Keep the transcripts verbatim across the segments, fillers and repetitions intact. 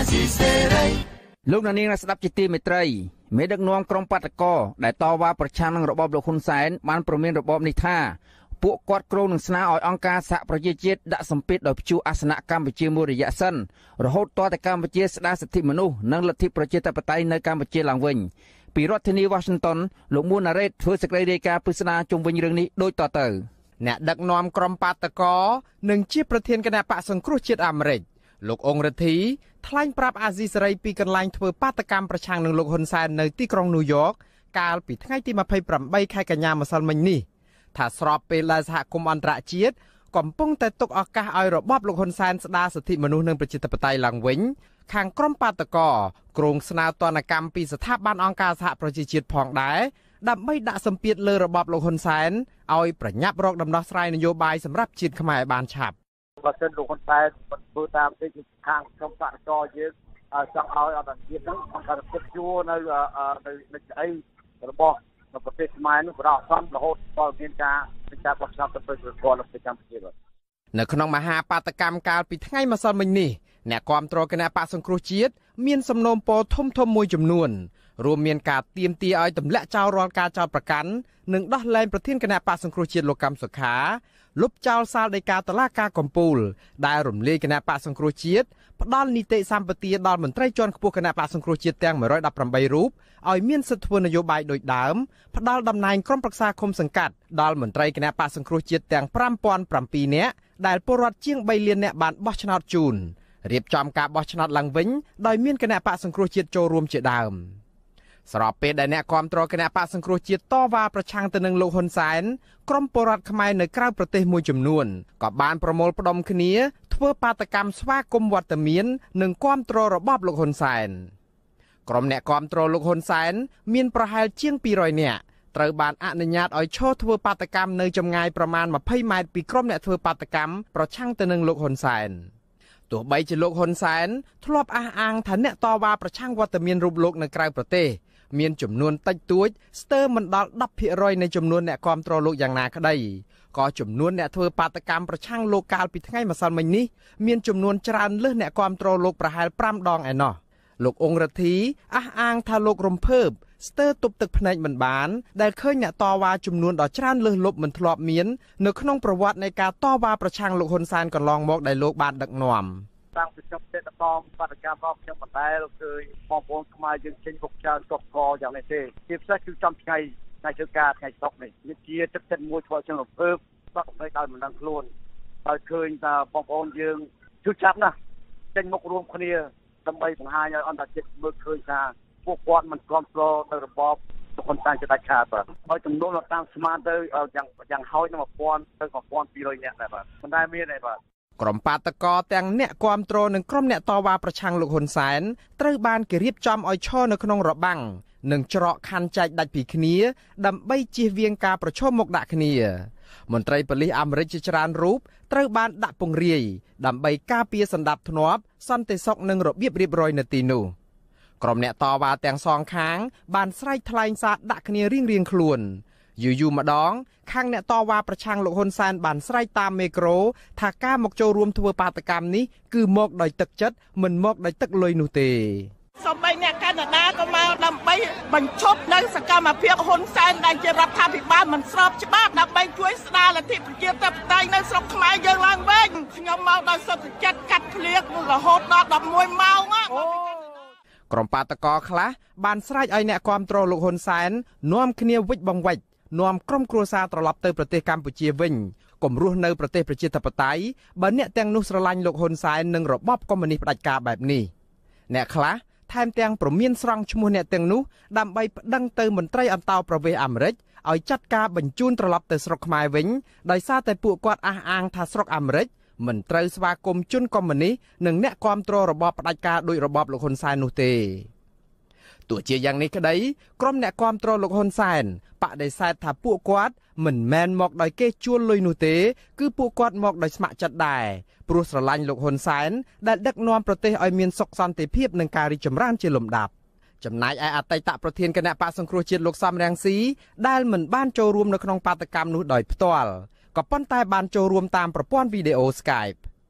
លោកនាងបានស្ដាប់ជាទីមេត្រីមេដឹកនាំក្រុមបាតកោដែលតវ៉ាប្រឆាំងនឹងរបបលោកហ៊ុនសែនបានប្រមានរបបនេះថាពួកគាត់គ្រោងនឹងស្នើឲ្យអង្គការសហប្រជាជាតិដាក់សម្ពាធដោយព្យួរអាសនៈកម្ពុជាមួយរយៈសិនរហូតទាល់តែកម្ពុជាស្ដារសិទ្ធិមនុស្សនិងលទ្ធិប្រជាធិបតេយ្យនៅកម្ពុជាឡើងវិញពីរដ្ឋធានី Washington លោកមួនណារ៉េតធ្វើសេចក្តីរាយការណ៍ពិស្ដារជុំវិញរឿងនេះដូចតទៅអ្នកដឹកនាំក្រុមបាតកោនិងជាប្រធានគណៈបកសង្គ្រោះជាតិអាមេរិកលោកអ៊ុងរ៉ាធីថ្លែងប្រាប់អាស៊ីសេរីពីកន្លែងធ្វើបាតកម្មប្រឆាំងនឹងលោកហ៊ុនសែននៅទីក្រុងញូវយ៉កកាលពីថ្ងៃទីម្ភៃប្រាំបីខែកញ្ញាម្សិលមិញនេះថាស្របពេលដែលសហគមន៍អន្តរជាតិកំពុងតែទុកឱកាសឲ្យរបបលោកហ៊ុនសែនស្ដារសិទ្ធិមនុស្សនិងប្រជាធិបតេយ្យឡើងវិញខាងក្រុមបាតកោគ្រោងស្នើទណ្ឌកម្មពីស្ថាប័នអង្គការសហប្រជាជាតិផងដែរដើម្បីដាក់សម្ពាធលើរបបលោកហ៊ុនសែនឲ្យប្រញាប់រកដំណោះស្រាយនយោបាយសម្រាប់ជាតិខ្មែរឲ្យបានឆាប់បើសិនលោកហ៊ុនសែនធ្វើតាមទីខាងក្រុមបាតកោយើងចង់ឲ្យអន្តរជាតិហ្នឹងបង្កើតភាពជួរនៅនៅនៅស្អីរបស់ប្រទេសខ្មែរនោះប្រអប់សំរហូតដល់មានការពិចារណាបោះឆ្នោតទៅប្រទេសកម្ពុជាបាទនៅក្នុងមហាបាតកម្មកាលពីថ្ងៃម្សិលមិញនេះអ្នកគាំទ្រគណៈបកសង្គ្រោះជាតិមានសំណូមពរធំធំមួយចំនួនរួមមានការទាមទារឲ្យទម្លាក់ចោលរាល់ការចោទប្រកាន់និងដោះលែងប្រធានគណៈបកសង្គ្រោះជាតិលោកកម្មសុខាលុបចោលសាលដីកាតុលាការកំពូលដែលរំលាយគណៈបកសង្គ្រោះជាតិផ្ដាល់នីតិសម្បទាដល់មន្ត្រីជាន់ខ្ពស់គណៈបកសង្គ្រោះជាតិទាំងមួយរយដប់ប្រាំបីរូបឲ្យមានសិទ្ធិធ្វើនយោបាយដូចដើមផ្ដាល់តំណែងក្រុមប្រឹក្សាឃុំសង្កាត់ដល់មន្ត្រីគណៈបកសង្គ្រោះជាតិទាំងប្រាំពាន់ប្រាំពីរនាក់ដែលពលរដ្ឋជាងបីលាននាក់បានបោះឆ្នោតជូនរៀបចំការបោះឆ្នោតឡើងវិញដោយមានគណៈបកសង្គ្រោះជាតិចូលរួមជាដើមស្របពេលដែលអ្នកគាំទ្រគណៈបកសង្គ្រោះជាតិតវ៉ាប្រឆាំងទៅនឹងលោកហ៊ុនសែនក្រុមពលរដ្ឋខ្មែរនៅក្រៅប្រទេសមួយចំនួនក៏បានប្រមូលផ្ដុំគ្នាធ្វើបាតកម្មស្វាគមន៍វត្តមាននិងគាំទ្ររបបលោកហ៊ុនសែនក្រុមអ្នកគាំទ្រលោកហ៊ុនសែនមានប្រហែលជាងពីររយនាក់ត្រូវបានអនុញ្ញាតឲ្យឈរធ្វើបាតកម្មនៅចម្ងាយប្រមាណម្ភៃម៉ែត្រពីក្រុមអ្នកធ្វើបាតកម្មប្រឆាំងទៅនឹងលោកហ៊ុនសែនទោះបីជាលោកហ៊ុនសែនធ្លាប់អះអាងថាអ្នកតវ៉ាប្រឆាំងវត្តមានរូបលោកនៅក្រៅប្រទេសមានចំនួនតិចតួចស្ទើរមិនដល់ ដប់ភាគរយ នៃចំនួនអ្នកគាំទ្រលោកយ៉ាងណាក្តីក៏ចំនួនអ្នកធ្វើបាតកម្មប្រឆាំងលោកកាលពីថ្ងៃម្សិលមិញនេះមានចំនួនច្រើនលើសអ្នកគាំទ្រលោកប្រហែលប្រាំដងឯណោះលោកអ៊ុងរ៉ាធីអះអាងថាលោករំភើបស្ទើរទប់ទឹកភ្នែកមិនបានដែលឃើញអ្នកតវ៉ាចំនួនដ៏ច្រើនលើសលប់មិនធ្លាប់មាននៅក្នុងប្រវត្តិនៃការតវ៉ាប្រឆាំងលោកហ៊ុនសែនកន្លងមកដែលលោកបានដឹកនាំតាំងពីខ្ញុំទេតកំបាតកម្មរបស់ខ្ញុំបណ្ដែលគឺបងប្អូនខ្មែរយើងចេញមុខច្រើនកកកយ៉ាងនេះទេជាពិសេសគឺចំថ្ងៃថ្ងៃធ្វើការថ្ងៃសុកនេះវាជាទឹកចិត្តមួយធ្វើជាងរំភើបបាក់បីដល់មិនដឹងខ្លួនហើយឃើញថាបងប្អូនយើងជឿចាប់ណាស់ចេញមុខរួមគ្នាដើម្បីបង្ហាញឲ្យអន្តរជាតិមើលឃើញថាពួកគាត់មិនគ្រប់គ្រងទៅរបបលោកហ៊ុនសែនជាដាច់ខាតបាទហើយចំនួនតាមស្មានទៅយ៉ាងយ៉ាងហោចដល់one thousandទៅone thousand two hundredនាក់ដែរបាទមិនដែលមានទេបាទក្រុមបាតកោទាំងអ្នកគាំទ្រនិងក្រុមអ្នកតវ៉ាប្រឆាំងលោកហ៊ុនសែនត្រូវបានគេរៀបចំឲ្យឈរនៅក្នុងរបាំងនិងច្រកខ័ណ្ឌចែកដាច់ពីគ្នាដើម្បីជៀសវាងការប្រឈមមុខដាក់គ្នាមន្ត្រីប៉ូលីសអាមេរិកជាច្រើនរូបត្រូវបានដាក់ពង្រាយដើម្បីការពារសណ្ដាប់ធ្នាប់សន្តិសុខនិងរបៀបរៀបរយនៅទីនោះក្រុមអ្នកតវ៉ាទាំងសងខាងបានស្រែកថ្លែងសារដាក់គ្នារៀងៗខ្លួនយូរយូរម្ដងខាងអ្នកតវ៉ាប្រឆាំងលោកហ៊ុនសែនបានស្រែកតាមមេក្រូថាការមកចូលរួមធ្វើបាតកម្មនេះគឺមកដោយទឹកចិត្តមិនមកដោយទឹកលុយនោះទេសូម្បីអ្នកកាណាដាក៏មកដើម្បីបញ្ឈប់នៅសកម្មភាពហ៊ុនសែនដែលជារដ្ឋាភិបាលមិនស្របច្បាប់ដើម្បីជួយស្ដារលទ្ធិប្រជាធិបតេយ្យនៅស្រុកខ្មែរយើងឡើងវិញខ្ញុំមកដោយសុទ្ធចិត្តកាត់ភ្លៀងរហូតដល់elevenម៉ោងក្រុមបាតកោខ្លះបានស្រែកឲ្យអ្នកគាំទ្រលោកហ៊ុនសែននាំគ្នាវិច្ចបង្វិច្ចនាំក្រុមគ្រួសារត្រឡប់ទៅប្រទេសកម្ពុជាវិញកុំរស់នៅប្រទេសប្រជាធិបតេយ្យបើអ្នកទាំងនោះស្រឡាញ់លោកហ៊ុនសែននិងរបបកុម្មុយនីសផ្ដាច់ការបែបនេះអ្នកខ្លះថែមទាំងប្រមានស្រង់ឈ្មោះអ្នកទាំងនោះដើម្បីប្តឹងទៅមន្ត្រីអន្តោប្រវេសន៍អាមេរិកឲ្យចាត់ការបញ្ជូនត្រឡប់ទៅស្រុកខ្មែរវិញដោយសារតែពួកគាត់អះអាងថាស្រុកអាមេរិកមិនត្រូវស្វាគមន៍ជនកុម្មុយនីសនិងអ្នកគាំទ្ររបបផ្ដាច់ការដោយរបបលោកហ៊ុនសែននោះទេទោះជាយ៉ាងនេះក្តីក្រុមអ្នកគាំទ្រលោកហ៊ុនសែនបដិសេធថាពួកគាត់មិនមែនមកដោយគេជួលលុយនោះទេគឺពួកគាត់មកដោយស្ម័គ្រចិត្តដែរព្រោះស្រឡាញ់លោកហ៊ុនសែនដែលដឹកនាំប្រទេសឲ្យមានសុខសន្តិភាពនិងការរីកចម្រើនជាលំដាប់ចំណែកឯអតីតប្រធានគណៈបកសង្គ្រោះជាតិលោកសំរងស៊ីដែលមិនបានចូលរួមនៅក្នុងបាតកម្មនោះដោយផ្ទាល់ក៏ប៉ុន្តែបានចូលរួមតាមប្រព័ន្ធវីដេអូ Skype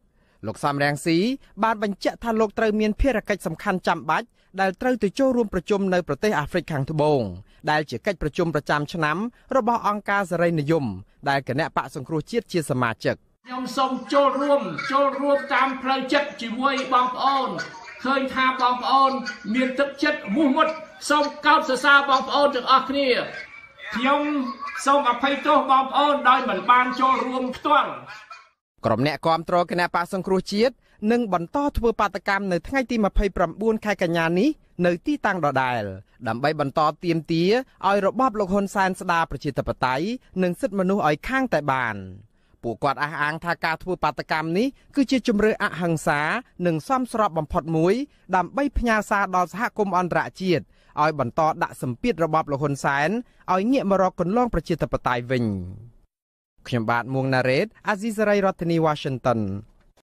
លោកសំរងស៊ីបានបញ្ជាក់ថាលោកត្រូវមានភារកិច្ចសំខាន់ចាំបាច់ដែលត្រូវទៅចូលរួមប្រជុំនៅប្រទេសអាហ្វ្រិកខាងត្បូងដែលជាកិច្ចប្រជុំប្រចាំឆ្នាំរបស់អង្គការសេរីនិយមដែលគណៈបកសង្គ្រោះជាតិជាសមាជិកខ្ញុំសូមចូលរួមចូលរួមតាមផ្លូវចិត្តជាមួយបងប្អូនឃើញថាបងប្អូនមានទឹកចិត្តមោះមុតសូមកោតសរសើរបងប្អូនទាំងអស់គ្នាខ្ញុំសូមអភ័យទោសបងប្អូនដោយមិនបានចូលរួមផ្ទាល់ក្រុមអ្នកគាំទ្រគណៈបកសង្គ្រោះជាតិនឹងបន្តធ្វើបាតកម្មនៅថ្ងៃទីម្ភៃប្រាំបួនខែកញ្ញានេះនៅទីតាំងដដែលដើម្បីបន្តទាមទារឲ្យរបបលោកហ៊ុនសែនស្ដារប្រជាធិបតេយ្យនិងសិទ្ធិមនុស្សឲ្យខាងតែបានពួកគាត់អះអាងថាការធ្វើបាតកម្មនេះគឺជាជំរឿអហិង្សានិងសមស្របបំផុតមួយដើម្បីផ្ញើសារដល់សហគមន៍អន្តរជាតិឲ្យបន្តដាក់សម្ពាធរបបលោកហ៊ុនសែនឲ្យងាកមករកគន្លងប្រជាធិបតេយ្យវិញខ្ញុំបាទមួងណារ៉េតអាស៊ីសេរីរដ្ឋធានី Washington